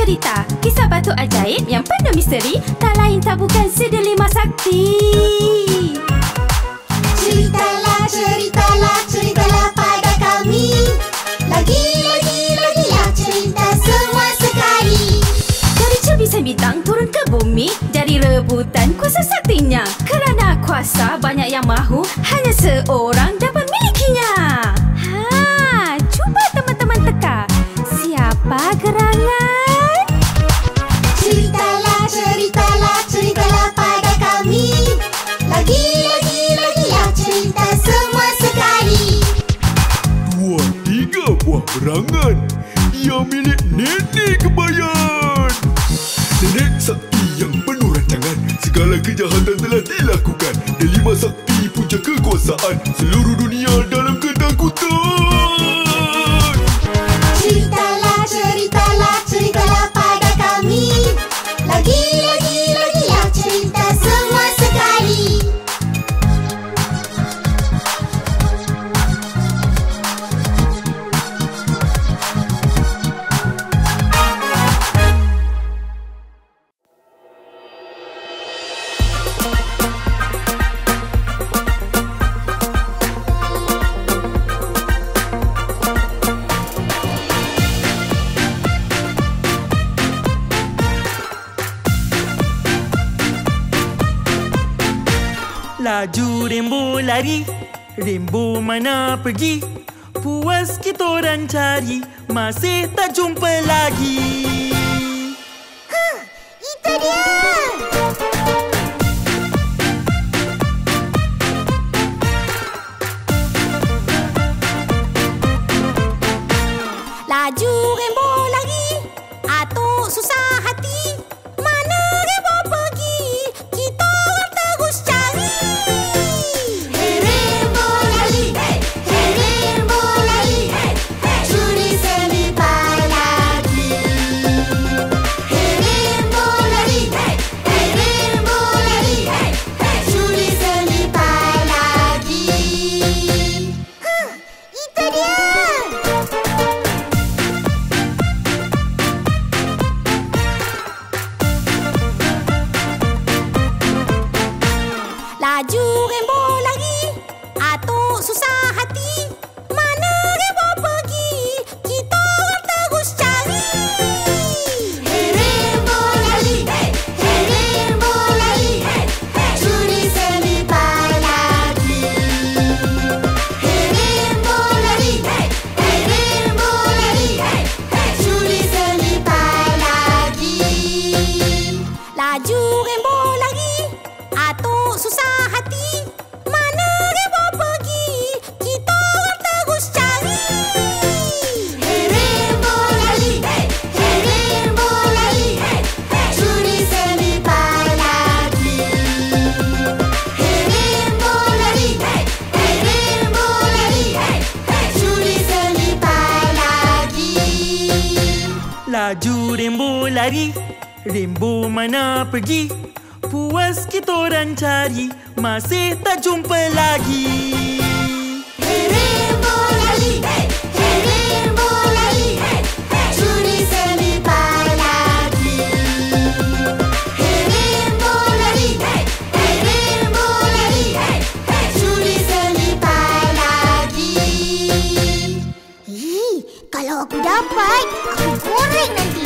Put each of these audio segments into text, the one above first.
cerita kisah batu ajaib yang penuh misteri, tak lain tak bukan Sedelima Sakti. Ceritalah, ceritalah, ceritalah pada kami. Lagilah cerita semua sekali. Dari cermin bintang turun ke bumi, dari rebutan kuasa saktinya. Kerana kuasa banyak yang mahu, hanya seorang dapat milikinya. Cuba teman-teman teka, siapa gerangan? Ceritalah, ceritalah, ceritalah pada kami. Lagilah cerita semua sekali. 2, 3 buah berangan yang milik Nenek Kebayan. Nenek sakti yang penuh rancangan, segala kejahatan telah dilakukan. Delima Sakti punca kekuasaan, seluruh dunia dalam ketakutan. Ceritalah, ceritalah, ceritalah pada kami. Lagilah cerita semua sekali. Laju Rainbow lari, Rainbow mana pergi? Puas kita orang cari, masih tak jumpa lagi. Itu dia. Laju Rainbow lari, atuk susah hati. Mana Rainbow pergi? Kita orang terus cari. Hey Rainbow lari, hey Rainbow lari, curi selipan lagi. Hey Rainbow lari, hey Rainbow lari, curi selipan lagi. Itu dia. Laju Rainbow lari, atuk susah hati. Mana Rainbow pergi? Kita orang terus cari. Hey Rainbow lari, hey Rainbow lari, curi selipan lagi. Hey Rainbow lari, hey Rainbow lari, curi selipan lagi. Laju Rainbow lari, atuk susah hati. Mana Rainbow pergi? Kita orang terus cari. Hey Rainbow lari, hey Rainbow lari, curi selipan lagi. Hey Rainbow lari, hey Rainbow lari, curi selipan lagi. Laju Rainbow lari, Rainbow mana pergi? Puas kita orang cari, masih tak jumpa lagi. Hey Rainbow lari, hey Rainbow lari, curi selipan lagi. Hey Rainbow lari, hey Rainbow lari, curi selipan lagi. Kalau aku dapat, aku goreng nanti.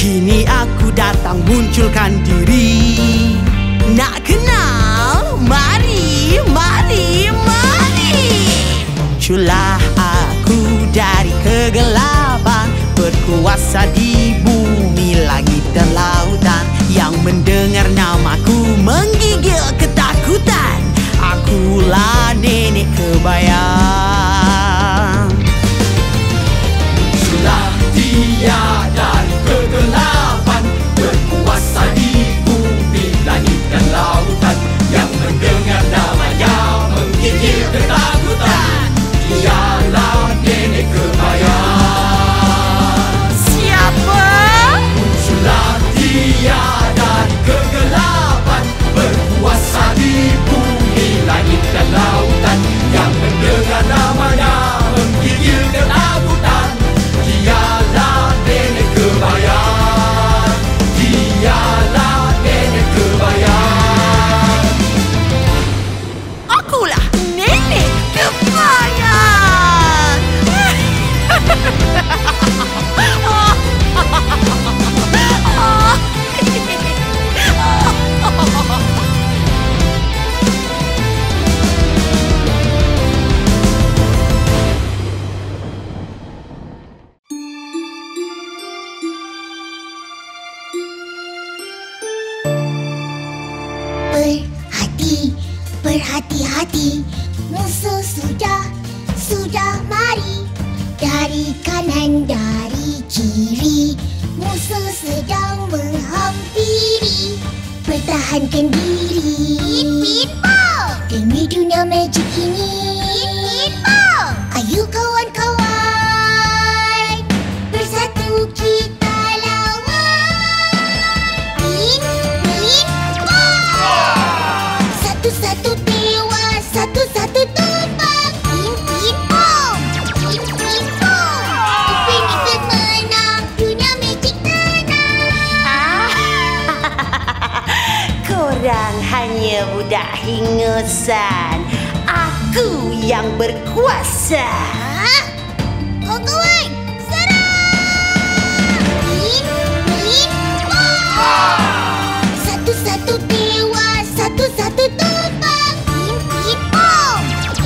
Kini aku datang munculkan diri. Nak kenal? Mari, mari, mari. Muncullah aku dari kegelapan, berkuasa di bumi, langit dan lautan. Yang mendengar namaku menggigil ketakutan. Akulah nenek kebayang. Muncullah dia dari kegelapan, berkuasa di bumi, langit dan lautan. Yang mendengar namanya menggigil ketakutan. Dialah nenek kebayang. Siapa? Muncullah dia dari kegelapan, berkuasa di bumi, langit dan lautan. Yang mendengar namanya menggigil ketakutan. Dialah nenek kebayang. Dialah nenek kebayang. Akulah nenek kebayang. Berhati-hati, musuh sudah mari. Dari kanan, dari kiri, musuh sedang menghampiri. Pertahankan diri. Pinball demi dunia magic ini. Pinball, ayo kawan-kawan, bersatu kita lawan. Pinball, satu-satu dewa, satu-satu tumbang. Pinball, Pinball, Upin Ipin menang, dunia magic tenang. Korang hanya budak hingusan. Aku yang berkuasa. Kawan-kawan, serang! Pinball, satu-satu dewa, satu-satu tumbang. Pinball,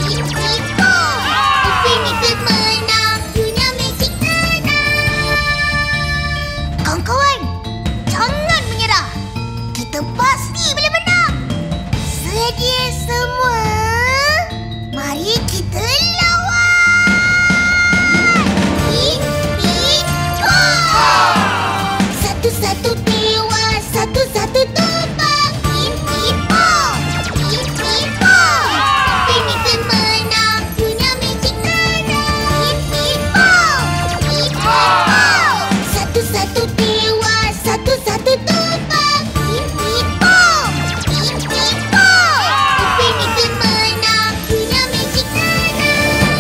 Upin Ipin menang, dunia magic tenang. Kawan-kawan, jangan menyerah. Kita pasti boleh menang. Sedia semua? Mari kita lawan. Pinball, satu-satu dewa, satu-satu tumbang. Pinball, Upin Ipin menang, dunia magic tenang. Pinball, satu-satu dewa, satu-satu tumbang. Pinball, Upin Ipin menang, dunia magic tenang.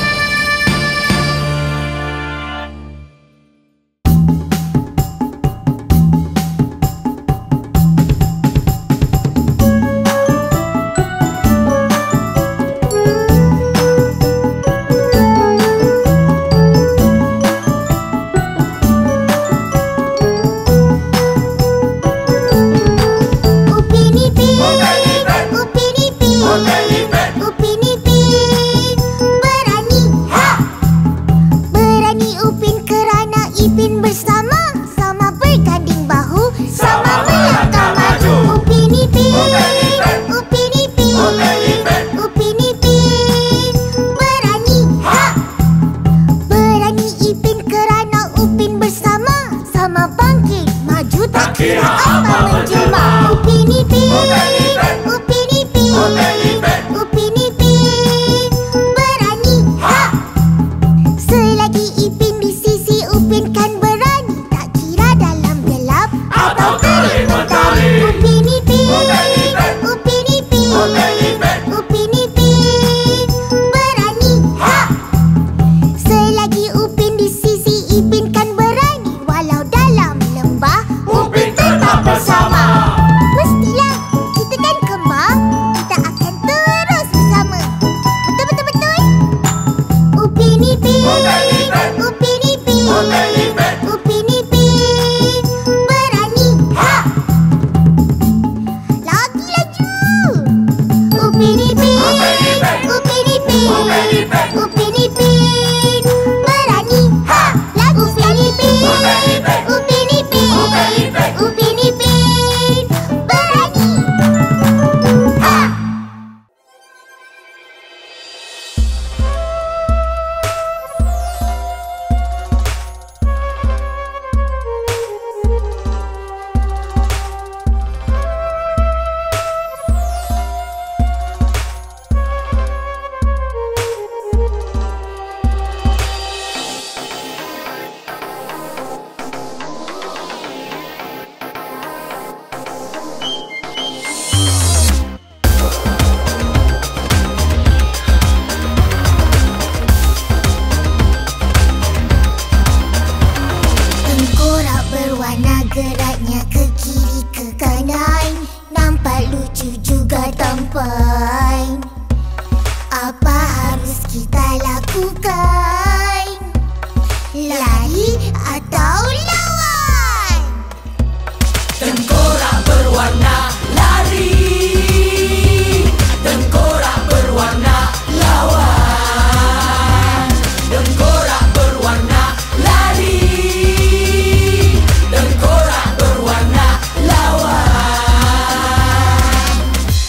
Upin Ipin, Upin Ipin, Upin Ipin, berani, berani Upin kerana Ipin bersama, sama berganding bahu, sama melangkah maju. Upin Ipin, Upin Ipin, Upin Ipin, berani, berani Ipin kerana Upin bersama, sama bangkit maju tak kira apa menjelma. Upin Ipin, Upin Ipin, Upin Ipin, berani, selagi Ipin di sisi Upin kan berani, tak kira dalam gelap atau terik mentari. Upin Ipin, Upin Ipin, Upin Ipin, berani, selagi Upin di sisi Ipin kan berani, walau dalam lembah Upin tetap bersama. Mestilah, kita kan kembar, kita akan terus bersama. Betul-betul-betul? Upin Ipin, Upin Ipin, Upin Ipin, Berwarna geraknya ke kiri ke kanan, nampak lucu juga tampan. Apa harus kita lakukan? Lari atau lawan? Tengkorak berwarna lari, tengkorak berwarna lawan. Tengkorak berwarna lari, tengkorak berwarna lawan.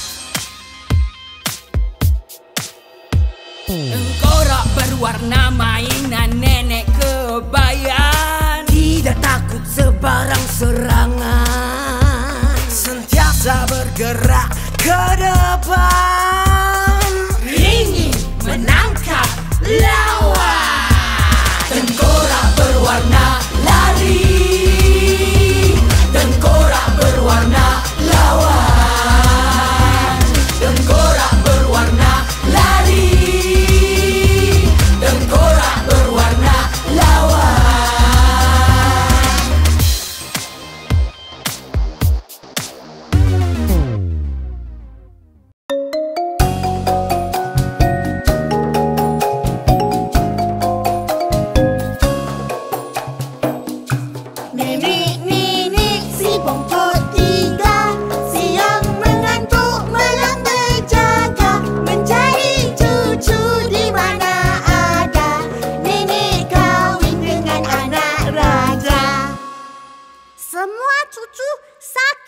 Tengkorak berwarna mainan nenek kebayan. Tidak takut sebarang serangan, sentiasa bergerak ke depan, ingin menangkap lawan. Tengkorak berwarna lari, tengkorak berwarna lawan. Tengkorak berwarna lari, tengkorak berwarna lawan. Nenek-nenek si bongkok tiga, siang mengantuk malam berjaga, mencari cucu di mana ada. Nenek kawin dengan anak raja. Semua cucu sakit.